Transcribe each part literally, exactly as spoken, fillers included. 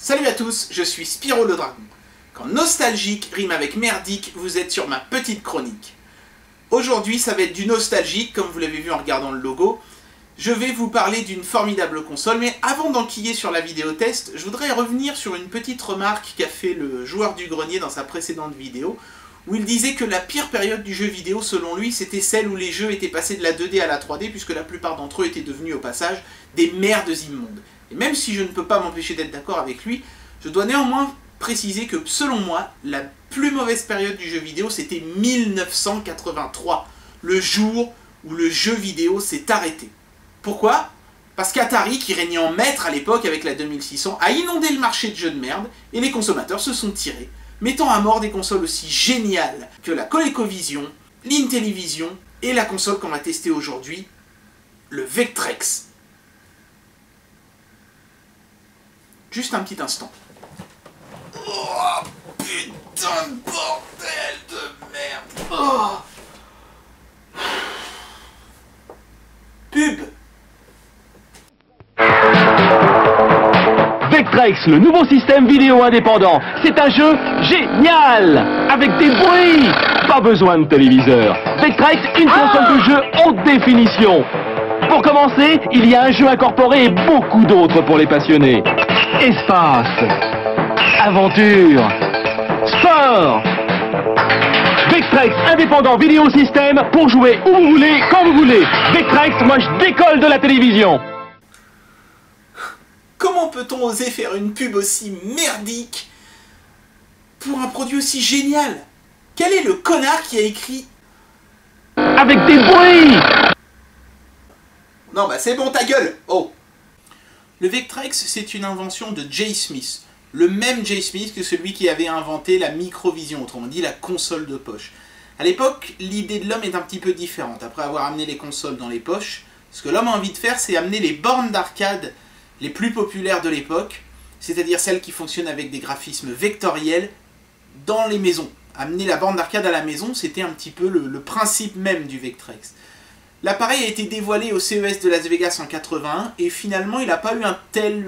Salut à tous, je suis Spyro le Dragon. Quand nostalgique rime avec merdique, vous êtes sur ma petite chronique. Aujourd'hui, ça va être du nostalgique, comme vous l'avez vu en regardant le logo. Je vais vous parler d'une formidable console, mais avant d'enquiller sur la vidéo test, je voudrais revenir sur une petite remarque qu'a fait le joueur du grenier dans sa précédente vidéo, où il disait que la pire période du jeu vidéo, selon lui, c'était celle où les jeux étaient passés de la deux D à la trois D, puisque la plupart d'entre eux étaient devenus au passage des merdes immondes. Et même si je ne peux pas m'empêcher d'être d'accord avec lui, je dois néanmoins préciser que, selon moi, la plus mauvaise période du jeu vidéo, c'était mille neuf cent quatre-vingt-trois, le jour où le jeu vidéo s'est arrêté. Pourquoi? Parce qu'Atari, qui régnait en maître à l'époque avec la deux mille six cents, a inondé le marché de jeux de merde, et les consommateurs se sont tirés, mettant à mort des consoles aussi géniales que la ColecoVision, l'Intellivision, et la console qu'on va tester aujourd'hui, le Vectrex. Juste un petit instant. Oh, putain de bordel de merde. Oh. Pub. Vectrex, le nouveau système vidéo indépendant. C'est un jeu génial, avec des bruits. Pas besoin de téléviseur. Vectrex, une console de jeu haute définition. Pour commencer, il y a un jeu incorporé et beaucoup d'autres pour les passionnés. Espace, aventure, sport. Vectrex, indépendant vidéo système pour jouer où vous voulez, quand vous voulez. Vectrex, moi je décolle de la télévision. Comment peut-on oser faire une pub aussi merdique pour un produit aussi génial? Quel est le connard qui a écrit avec des bruits? Non bah c'est bon, ta gueule. Oh. Le Vectrex, c'est une invention de Jay Smith. Le même Jay Smith que celui qui avait inventé la Microvision, autrement dit la console de poche. À l'époque, l'idée de l'homme est un petit peu différente. Après avoir amené les consoles dans les poches, ce que l'homme a envie de faire, c'est amener les bornes d'arcade les plus populaires de l'époque, c'est-à-dire celles qui fonctionnent avec des graphismes vectoriels, dans les maisons. Amener la borne d'arcade à la maison, c'était un petit peu le, le principe même du Vectrex. L'appareil a été dévoilé au C E S de Las Vegas en quatre-vingt-un, et finalement il n'a pas eu un tel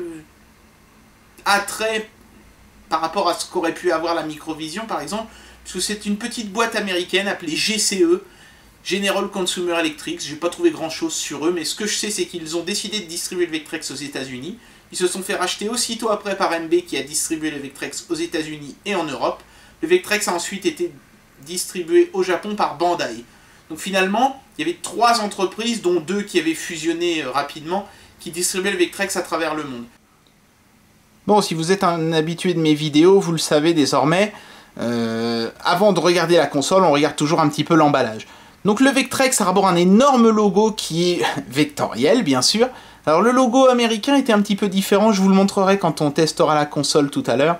attrait par rapport à ce qu'aurait pu avoir la Microvision par exemple, parce que c'est une petite boîte américaine appelée G C E, General Consumer Electric. J'ai pas trouvé grand chose sur eux, mais ce que je sais c'est qu'ils ont décidé de distribuer le Vectrex aux États-Unis. Ils se sont fait racheter aussitôt après par M B qui a distribué le Vectrex aux États-Unis et en Europe. Le Vectrex a ensuite été distribué au Japon par Bandai. Donc finalement, il y avait trois entreprises, dont deux qui avaient fusionné euh, rapidement, qui distribuaient le Vectrex à travers le monde. Bon, si vous êtes un habitué de mes vidéos, vous le savez désormais, euh, avant de regarder la console, on regarde toujours un petit peu l'emballage. Donc le Vectrex arbore un énorme logo qui est vectoriel, bien sûr. Alors le logo américain était un petit peu différent, je vous le montrerai quand on testera la console tout à l'heure.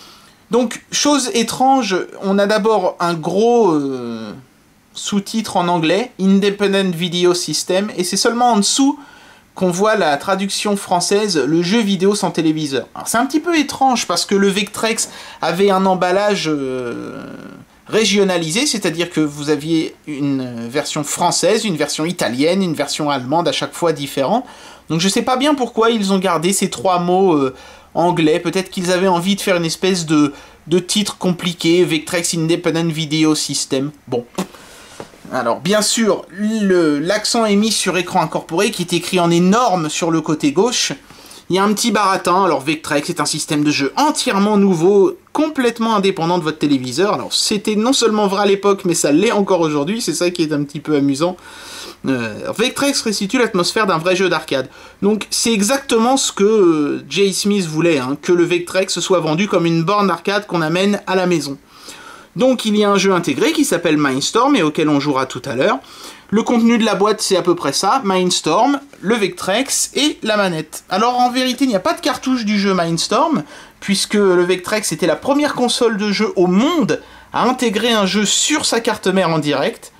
Donc, chose étrange, on a d'abord un gros euh, sous-titre en anglais, Independent Video System, et c'est seulement en dessous qu'on voit la traduction française, le jeu vidéo sans téléviseur. Alors c'est un petit peu étrange parce que le Vectrex avait un emballage euh, régionalisé, c'est-à-dire que vous aviez une version française, une version italienne, une version allemande, à chaque fois différente. Donc je sais pas bien pourquoi ils ont gardé ces trois mots euh, anglais, peut-être qu'ils avaient envie de faire une espèce de, de titre compliqué, Vectrex Independent Video System. Bon. Alors, bien sûr, l'accent est mis sur écran incorporé, qui est écrit en énorme sur le côté gauche. Il y a un petit baratin. Alors, Vectrex est un système de jeu entièrement nouveau, complètement indépendant de votre téléviseur. Alors, c'était non seulement vrai à l'époque, mais ça l'est encore aujourd'hui. C'est ça qui est un petit peu amusant. Euh, Vectrex restitue l'atmosphère d'un vrai jeu d'arcade. Donc, c'est exactement ce que euh, Jay Smith voulait, hein, que le Vectrex soit vendu comme une borne d'arcade qu'on amène à la maison. Donc il y a un jeu intégré qui s'appelle Mindstorm et auquel on jouera tout à l'heure. Le contenu de la boîte c'est à peu près ça, Mindstorm, le Vectrex et la manette. Alors en vérité il n'y a pas de cartouche du jeu Mindstorm, puisque le Vectrex était la première console de jeu au monde à intégrer un jeu sur sa carte mère en direct.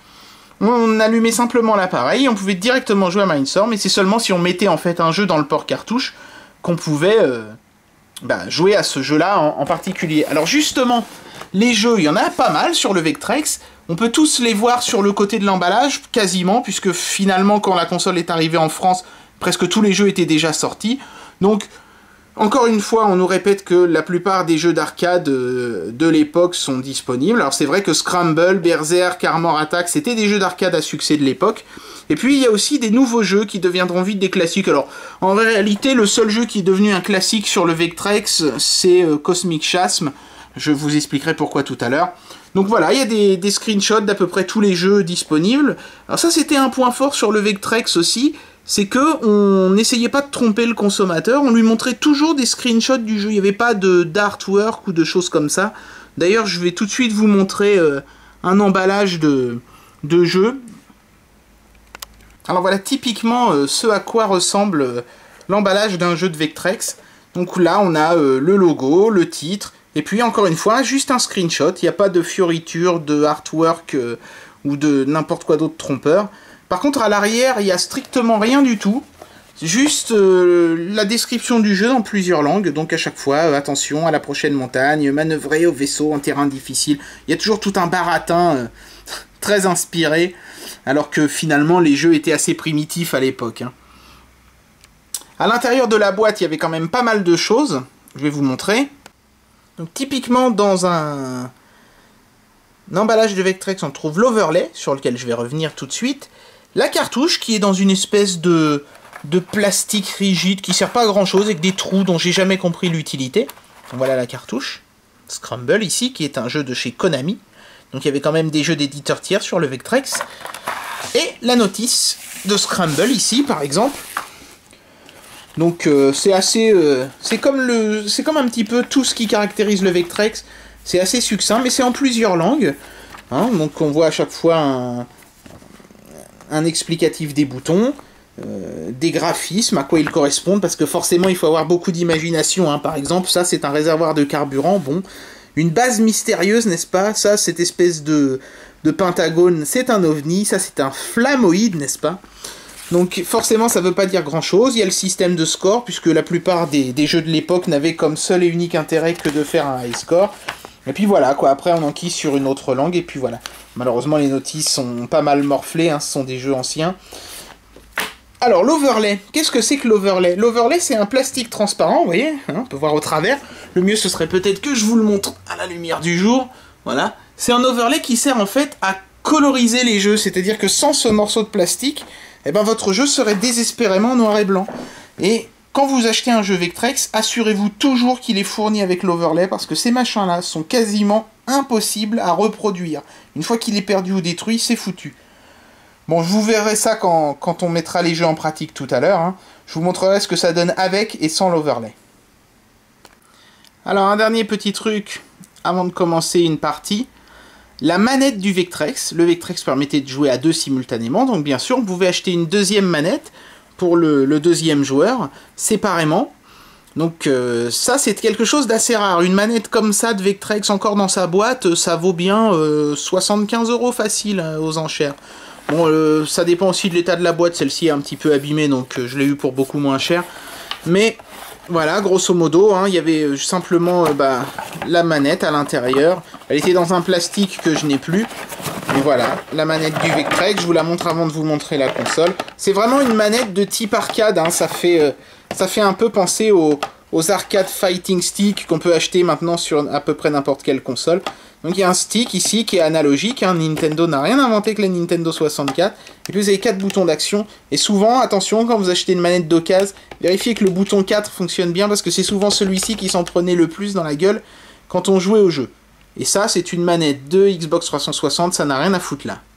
On allumait simplement l'appareil, on pouvait directement jouer à Mindstorm, et c'est seulement si on mettait en fait un jeu dans le port cartouche qu'on pouvait euh, bah, jouer à ce jeu-là en, en particulier. Alors justement, les jeux, il y en a pas mal sur le Vectrex. On peut tous les voir sur le côté de l'emballage, quasiment, puisque finalement, quand la console est arrivée en France, presque tous les jeux étaient déjà sortis. Donc, Encore une fois, on nous répète que la plupart des jeux d'arcade euh, de l'époque sont disponibles. Alors c'est vrai que Scramble, Berserk, Armor Attack, c'était des jeux d'arcade à succès de l'époque. Et puis il y a aussi des nouveaux jeux qui deviendront vite des classiques. Alors en réalité, le seul jeu qui est devenu un classique sur le Vectrex, c'est euh, Cosmic Chasm. Je vous expliquerai pourquoi tout à l'heure. Donc voilà, il y a des, des screenshots d'à peu près tous les jeux disponibles. Alors ça, c'était un point fort sur le Vectrex aussi, c'est que on n'essayait pas de tromper le consommateur, on lui montrait toujours des screenshots du jeu, il n'y avait pas de d'artwork ou de choses comme ça. D'ailleurs, je vais tout de suite vous montrer euh, un emballage de, de jeu. Alors voilà, typiquement euh, ce à quoi ressemble euh, l'emballage d'un jeu de Vectrex. Donc là, on a euh, le logo, le titre, et puis encore une fois, juste un screenshot, il n'y a pas de fioriture, de artwork euh, ou de n'importe quoi d'autre trompeur. Par contre, à l'arrière, il n'y a strictement rien du tout, juste euh, la description du jeu dans plusieurs langues, donc à chaque fois, euh, attention à la prochaine montagne, manœuvrer au vaisseau en terrain difficile. Il y a toujours tout un baratin euh, très inspiré, alors que finalement, les jeux étaient assez primitifs à l'époque. Hein. À l'intérieur de la boîte, il y avait quand même pas mal de choses, je vais vous montrer. Donc typiquement dans un, un emballage de Vectrex, on trouve l'overlay, sur lequel je vais revenir tout de suite. La cartouche qui est dans une espèce de, de plastique rigide qui sert pas à grand chose, avec des trous dont j'ai jamais compris l'utilité. Voilà la cartouche. Scramble ici, qui est un jeu de chez Konami. Donc il y avait quand même des jeux d'éditeurs tiers sur le Vectrex. Et la notice de Scramble ici, par exemple. Donc euh, c'est assez, euh, c'est comme le, c'est comme un petit peu tout ce qui caractérise le Vectrex. C'est assez succinct, mais c'est en plusieurs langues. Hein, donc on voit à chaque fois un, un explicatif des boutons, euh, des graphismes, à quoi ils correspondent, parce que forcément il faut avoir beaucoup d'imagination. Hein. Par exemple, ça c'est un réservoir de carburant. Bon, une base mystérieuse, n'est-ce pas? Ça, cette espèce de, de pentagone, c'est un ovni. Ça c'est un flammoïde, n'est-ce pas? Donc forcément ça ne veut pas dire grand chose, il y a le système de score, puisque la plupart des, des jeux de l'époque n'avaient comme seul et unique intérêt que de faire un high score. Et puis voilà, quoi. Après on enquille sur une autre langue, et puis voilà. Malheureusement les notices sont pas mal morflées, hein, ce sont des jeux anciens. Alors l'overlay, qu'est-ce que c'est que l'overlay? L'overlay c'est un plastique transparent, vous voyez, hein, on peut voir au travers. Le mieux ce serait peut-être que je vous le montre à la lumière du jour, voilà. C'est un overlay qui sert en fait à coloriser les jeux, c'est-à-dire que sans ce morceau de plastique, eh ben votre jeu serait désespérément noir et blanc. Et quand vous achetez un jeu Vectrex, assurez-vous toujours qu'il est fourni avec l'overlay, parce que ces machins-là sont quasiment impossibles à reproduire. Une fois qu'il est perdu ou détruit, c'est foutu. Bon, je vous verrai ça quand, quand on mettra les jeux en pratique tout à l'heure. Hein. Je vous montrerai ce que ça donne avec et sans l'overlay. Alors, un dernier petit truc avant de commencer une partie. La manette du Vectrex, le Vectrex permettait de jouer à deux simultanément, donc bien sûr, vous pouvez acheter une deuxième manette pour le, le deuxième joueur, séparément. Donc euh, ça, c'est quelque chose d'assez rare. Une manette comme ça de Vectrex, encore dans sa boîte, ça vaut bien euh, soixante-quinze euros facile hein, aux enchères. Bon, euh, ça dépend aussi de l'état de la boîte, celle-ci est un petit peu abîmée, donc euh, je l'ai eu pour beaucoup moins cher. Mais voilà, grosso modo, hein, il y avait simplement euh, bah, la manette à l'intérieur. Elle était dans un plastique que je n'ai plus. Et voilà, la manette du Vectrex. Je vous la montre avant de vous montrer la console. C'est vraiment une manette de type arcade. Hein, ça, fait, euh, ça fait un peu penser aux, aux arcade fighting stick qu'on peut acheter maintenant sur à peu près n'importe quelle console. Donc il y a un stick ici qui est analogique. Hein, Nintendo n'a rien inventé que la Nintendo soixante-quatre. Et puis vous avez quatre boutons d'action. Et souvent, attention, quand vous achetez une manette d'occasion, vérifiez que le bouton quatre fonctionne bien, parce que c'est souvent celui-ci qui s'en prenait le plus dans la gueule quand on jouait au jeu. Et ça, c'est une manette de Xbox trois cent soixante, ça n'a rien à foutre là.